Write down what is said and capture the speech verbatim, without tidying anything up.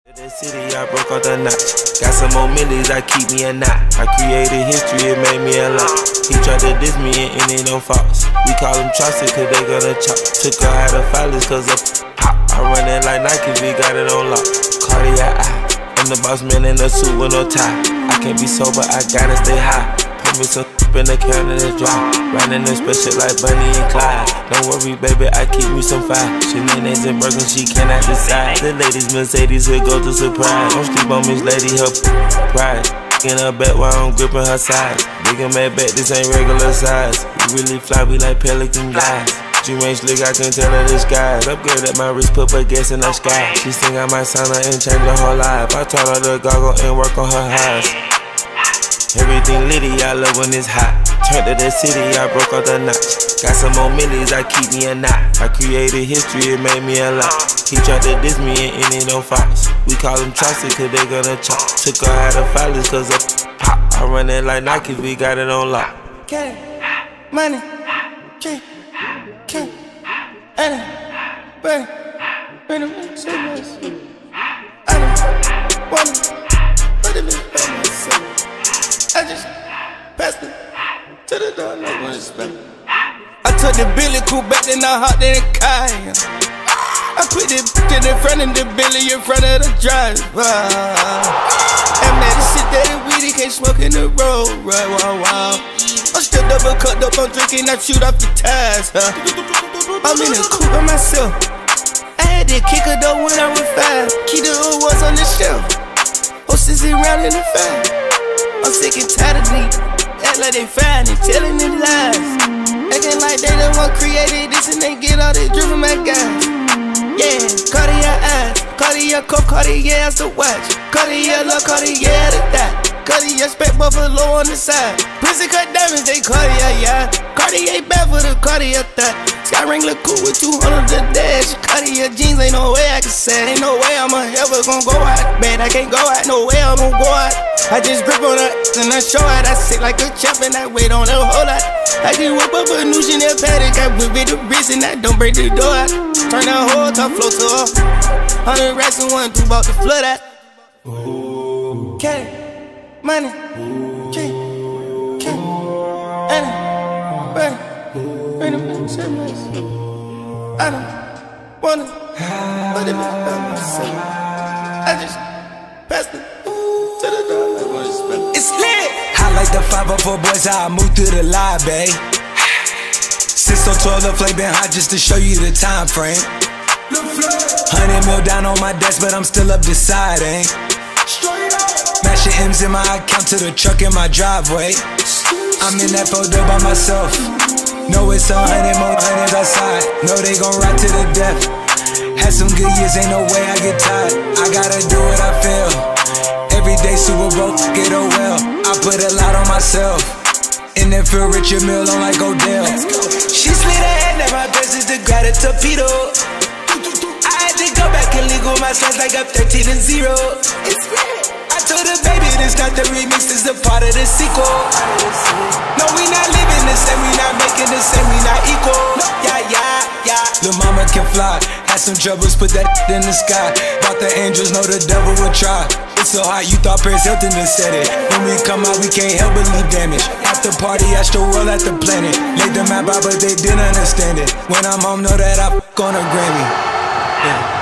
The city, I broke off the notch. Got some more millies, I keep me a knot. I created history, it made me a lot. He tried to diss me and it ain't no false. We call them trusted cause they gonna chop. Took her out of filers cause of pop. I run it like Nike, we got it on lock. Cardiac eye, I'm the boss man in a suit with no tie. I can't be sober, I gotta stay high. Put me some in the counter to dry. Riding the special like Bunny and Clyde. Don't worry, baby, I keep me some fire. Shenanigans and Birkin, she cannot decide. The ladies Mercedes will go to surprise. Don't sleep on Miss Lady, her pride. In her back while I'm gripping her sides. Big and mad back, this ain't regular size. We really fly, we like pelican guys. G-range slick, I can tell her the skies. Upgrade at my wrist, put her gas in the sky. She think I might sign her and change her whole life. I taught her to goggle and work on her highs. Everything litty, I love when it's hot. Turned to the city, I broke off the notch. Got some more millies, I keep me a knot. I created history, it made me a lot. He tried to diss me and it ain't no false. We call them trusted cause they gonna chop. Took her out of filers cause of pop. I run it like Nike, we got it on lock. Get it, money, G, K, Anna, Bunny, Bunny, Bunny, I don't want it, but it is by myself. I just passed it to the door, no one is spent. I took the Billy cool back, then I hopped in the car. I put the bitch in front of the Billy in front of the driver. I'm mad as shit that it weedy, can't smoke in the road, right, wow, wow. I'm still double cut up, I'm drinking, I shoot off the tires, huh? I'm in the coupe by myself. I had to kick her though when I was five. Keep the old ones on the shelf. Horses around in the five. I'm sick and tired of these. Act like they fine and telling them lies. Acting like they the one created this and they get all this drip from my guys. Yeah, Cartier eyes, Cartier cuff, Cartier as the watch. Cartier love, Cartier the dot. Cartier spec buffalo on the side. Pussy cut diamonds, they Cartier, yeah. Cartier bad for the Cartier thought. Sky ring look cool with two hundred the dash. Cartier jeans, ain't no way I can say. Ain't no way I'ma ever gon' go out. Man, I can't go out, no way I'm gon' go out. I just grip on her and I show out. I sit like a champ and I wait on her whole lot. I can whip up a new Chanel paddock. I whip it the wrist and I don't break the door out. Turn that whole top flow to her. Hundred racks and one through about the flood out. K, money, K, K, Anna, Bunny, Bunny, Bunny, I don't wanna, but it be by myself. I just passed it. It's lit! I like the five oh four boys, how I move through the lobby. Since so twelve, the flame been hot just to show you the time frame. Hundred mil down on my desk, but I'm still up deciding. Mashing M's in my account to the truck in my driveway. I'm in that photo by myself. Know it's a hundred more hundreds outside. Know they gon' ride to the death. Had some good years, ain't no way I get tired. I gotta do what I feel. Everyday Super Bowl, get oh well. I put a lot on myself. And then feel Richard Mill on like Odell. She slid her head, now my best is to grab a torpedo. I had to go back and legal my slides like I'm thirteen and zero. I told her, baby, this not the remix, this is a part of the sequel. No, we not living the same, we not making the same, we not equal. Yeah, yeah, yeah. Lil' mama can fly. Had some troubles, put that in the sky. Thought the angels know the devil would try. It's so hot, you thought Paris Hilton done said it. When we come out, we can't help but leave damage. After party, I still roll at the planet. Laid the map out, but they didn't understand it. When I'm home, know that I f*** on a Grammy. Yeah.